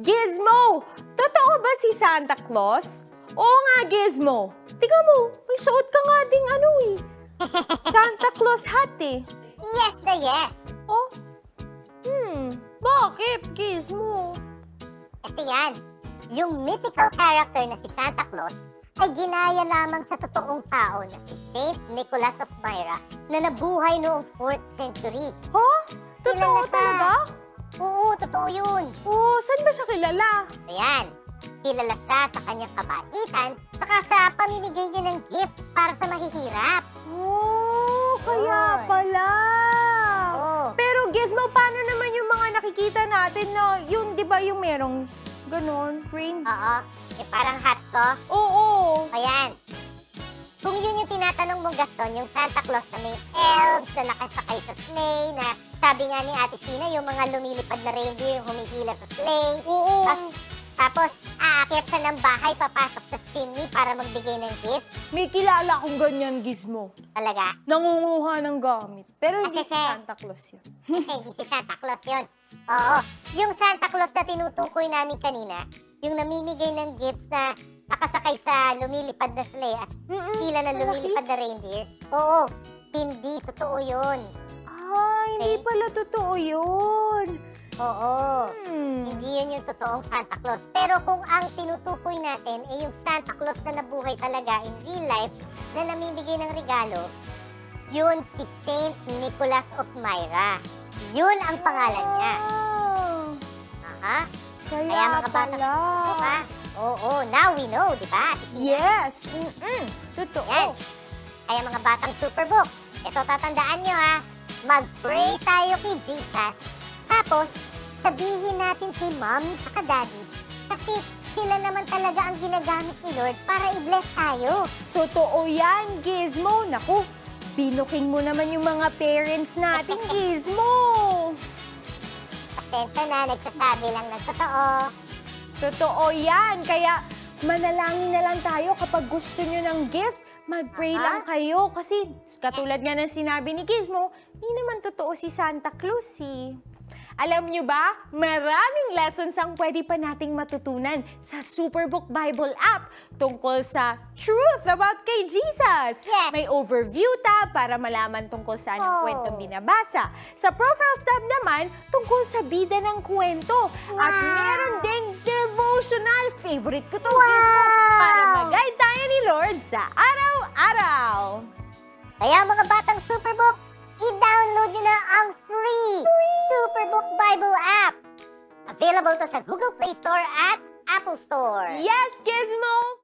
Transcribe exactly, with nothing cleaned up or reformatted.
Gizmo! Totoo ba si Santa Claus? Oo nga, Gizmo. Tingnan mo, may suot ka nga ding ano eh. Santa Claus hat eh. Yes na yes. Oh? Hmm, bakit, Gizmo? Ito yan. Yung mythical character na si Santa Claus ay ginaya lamang sa totoong tao na si Saint Nicholas of Myra na nabuhay noong fourth century. Huh? Totoo Kilala siya. talaga? Oo, totoo yun. Oh, saan ba siya kilala? Ayan, kilala siya sa kanyang kabaitan saka sa pamimigay niya ng gifts para sa mahihirap. Oh, kaya Yun. pala. Oo. Pero Gizmo, paano naman yung mga nakikita natin na yung, di ba, yung merong ganon, rain? Oo, eh parang hat ko. Oo. Ayan. Kung yun yung tinatanong mo, Gaston, yung Santa Claus na may elves na nakasakay sa sleigh, na sabi nga ni Ate Sina, yung mga lumilipad na reindeer yung humihila sa sleigh. Oo. Tas, tapos, aakyat siya ng bahay, papasok sa chimney para magbigay ng gift. May kilala akong ganyan, Gizmo. Talaga. Nangunguha ng gamit. Pero hindi si Kasi- Santa Claus yun. Kasi hindi si Santa Claus yun. Oo. Yung Santa Claus na tinutukoy namin kanina, yung namimigay ng gifts na nakasakay sa lumilipad na sleigh at Mm-mm, hila na lumilipad na reindeer. Oo. Hindi totoo yun. Ah, hindi Okay. pala totoo yun. Oo. Hmm. Hindi yun yung totoong Santa Claus. Pero kung ang tinutukoy natin ay yung Santa Claus na nabuhay talaga in real life na namimigay ng regalo, yun si Saint Nicholas of Myra. Yun ang pangalan niya. Ah, Aha. kaya, Kaya mga bata, pala. diba? Oo, now we know, di ba? Yes. Mm-mm. Totoo. Yan. Kaya mga batang Superbook, ito tatandaan nyo ha, mag-pray tayo kay Jesus. Tapos, sabihin natin kay Mommy at Daddy. Kasi sila naman talaga ang ginagamit ni Lord para i-bless tayo. Totoo yan, Gizmo. Naku, binuking mo naman yung mga parents natin, Gizmo. Pasensya na, nagsasabi lang ng totoo. Totoo yan. Kaya manalangin na lang tayo kapag gusto nyo ng gift. Mag-pray Aha. lang kayo. Kasi katulad nga ng sinabi ni Gizmo, hindi naman totoo si Santa Claus eh. Alam nyo ba, maraming lessons ang pwede pa nating matutunan sa Superbook Bible app tungkol sa truth about kay Jesus. Yes. May overview tab para malaman tungkol sa anong Oh. kwentong binabasa. Sa profiles tab naman, tungkol sa bida ng kwento. At Wow. meron ding devotional. Favorite ko to, Wow. Gizmo, para mag-guide tayo ni Lord sa araw-araw. Kaya mga batang Superbook, i-download nyo na ang free, Superbook Bible app. Available to sa Google Play Store at Apple Store. Yes, Gizmo!